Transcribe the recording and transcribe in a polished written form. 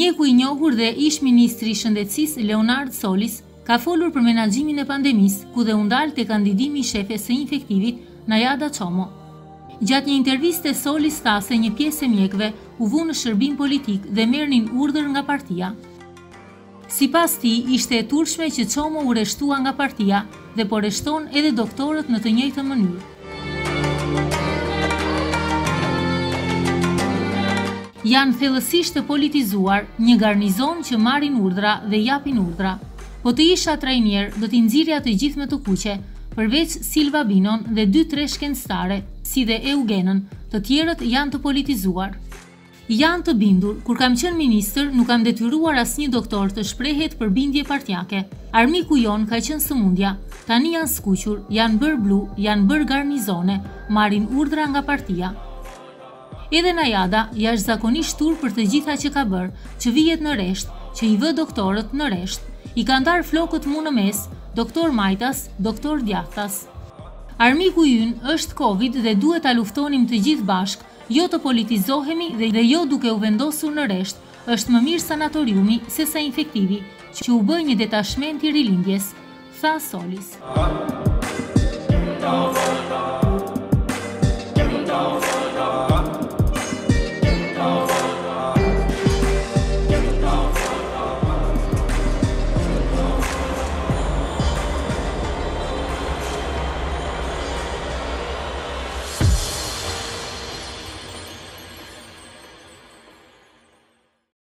Mjeku i njohur dhe ish ministri i Shëndetësisë Leonard Solis ka folur për menaxhimin e pandemisë, ku dhe u ndal te kandidimi i shefes së infektivit Najada Çomo. Gjatë një interviste Solis tha se një pjesë e mjekëve u vu në shërbim politik dhe merrnin urdhër nga partia. Sipas tij, ishte e turpshme që Çomo u rreshtua nga partia dhe po rreshton edhe doktorët në të njëjtën mënyrë. Janë thellësisht të politizuar, një garnizon që marrin urdhra dhe japin urdhra. Po të isha trajnier, do t'i nxirrja të gjithë me të kuqe, përveç Silva Binon dhe 2-3 shkencëtare, si dhe Eugenën, të tjerët janë të politizuar. Janë të bindur, kur kam qenë ministër, nuk kam detyruar asnjë doktor të shprehet për bindje partjake. Armiku jon ka qenë sëmundja, tani janë skuqur, janë bërë blu, janë bërë garnizone, marrin urdhra nga partia. Edhe Najada, jashtëzakonisht turp për të gjitha që ka bërë, që vihet në resht, që i vë doktorët në resht, i ka ndarë flokët mu në mes, doktor Majtas, doktor Djaftas. Armiku ynë është Covid dhe duhet ta luftonim të gjithë bashk, jo të politizohemi dhe jo duke u vendosur në resht, është më mirë sanatoriumi se sa infektivi, që u bë një detashment i rilindjes, tha Solis.